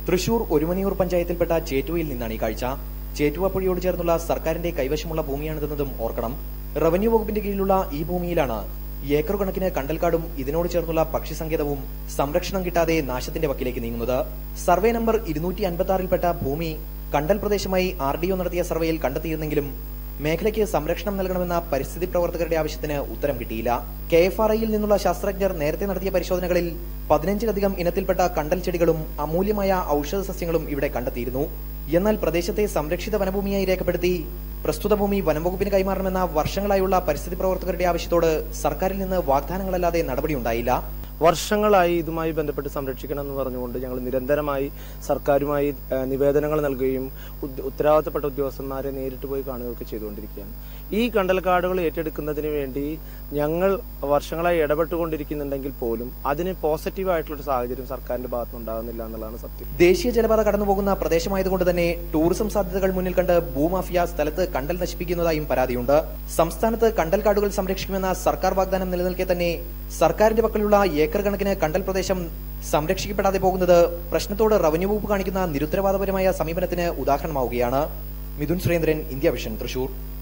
തൃശൂർ ഒരുമനിയൂർ പഞ്ചായത്തിൽപ്പെട്ട ചേറ്റുവയിൽ നിന്നാണ് ഈ കാഴ്ച. ചേറ്റുവ പുഴയോട് ചേർന്നുള്ള സർക്കാരിന്റെ കൈവശമുള്ള ഭൂമിയാണിതെന്നതും ഓർക്കണം. റവന്യൂ വകുപ്പിന്റെ കീഴിലുള്ള ഈ ഭൂമിയിലാണ് ഏക്കർ കണക്കിന് കണ്ടൽക്കാടും ഇതിനോട് ചേർന്നുള്ള പക്ഷി സങ്കേതവും സംരക്ഷണം കിട്ടാതെ നാശത്തിന്റെ വക്കിലേക്ക് നീങ്ങുന്നത്. സർവേ നമ്പർ 256ൽപ്പെട്ട ഭൂമി കണ്ടൽ പ്രദേശമായി RDO നടത്തിയ സർവേയിൽ കണ്ടെത്തിയിരുന്നെങ്കിലും മേഖലയ്ക്ക് സംരക്ഷണം നൽകണമെന്ന പരിസ്ഥിതി പ്രവർത്തകരുടെ ആവശ്യത്തിന് ഉത്തരം കിട്ടിയില്ല. KFRIയിൽ നിന്നുള്ള ശാസ്ത്രജ്ഞർ നേരത്തെ നടത്തിയ പരിശോധനകളിൽ 15ലധികം ഇനത്തിൽപ്പെട്ട കണ്ടൽ ചെടികളും അമൂല്യമായ ഔഷധ സസ്യങ്ങളും ഇവിടെ കണ്ടെത്തിയിരുന്നു. എന്നാൽ പ്രദേശത്തെ സംരക്ഷിത വനഭൂമിയായി രേഖപ്പെടുത്തി പ്രസ്തുത ഭൂമി വനംവകുപ്പിന് കൈമാറണമെന്ന വർഷങ്ങളായുള്ള പരിസ്ഥിതി പ്രവർത്തകരുടെ ആവശ്യത്തോട് സർക്കാരിൽ നിന്ന് വാഗ്ദാനങ്ങളല്ലാതെ നടപടിയുണ്ടായില്ല. വർഷങ്ങളായി ഇതുമായി ബന്ധപ്പെട്ട് സംരക്ഷിക്കണം എന്ന് പറഞ്ഞുകൊണ്ട് ഞങ്ങൾ നിരന്തരമായി സർക്കാരുമായി നിവേദനങ്ങൾ നൽകുകയും ഉത്തരവാദിത്തപ്പെട്ട ഉദ്യോഗസ്ഥന്മാരെ നേരിട്ട് പോയി കാണുകയൊക്കെ ചെയ്തുകൊണ്ടിരിക്കുകയാണ്. ഈ കണ്ടൽക്കാടുകൾ ഏറ്റെടുക്കുന്നതിന് വേണ്ടി ഞങ്ങൾ വർഷങ്ങളായി ഇടപെട്ടുകൊണ്ടിരിക്കുന്നുണ്ടെങ്കിൽ പോലും അതിന് പോസിറ്റീവായിട്ടുള്ള സാഹചര്യം സർക്കാരിന്റെ ഭാഗത്തുനിന്നുണ്ടാകുന്നില്ല എന്നുള്ളതാണ് സത്യം. ദേശീയ ജലപാത കടന്നുപോകുന്ന പ്രദേശമായതുകൊണ്ട് തന്നെ ടൂറിസം സാധ്യതകൾ മുന്നിൽ കണ്ട് ഭൂമാഫിയ സ്ഥലത്ത് കണ്ടൽ നശിപ്പിക്കുന്നതായും പരാതിയുണ്ട്. സംസ്ഥാനത്ത് കണ്ടൽക്കാടുകൾ സംരക്ഷിക്കുമെന്ന സർക്കാർ വാഗ്ദാനം നിലനിൽക്കെ തന്നെ സർക്കാരിന്റെ പക്കലുള്ള ഏക്കർ കണക്കിന് കണ്ടൽ പ്രദേശം സംരക്ഷിക്കപ്പെടാതെ പോകുന്നത് പ്രശ്നത്തോട് റവന്യൂ വകുപ്പ് കാണിക്കുന്ന നിരുത്തരവാദപരമായ സമീപനത്തിന് ഉദാഹരണമാവുകയാണ്. മിഥുൻ സുരേന്ദ്രൻ, ഇന്ത്യ വിഷൻ, തൃശൂർ.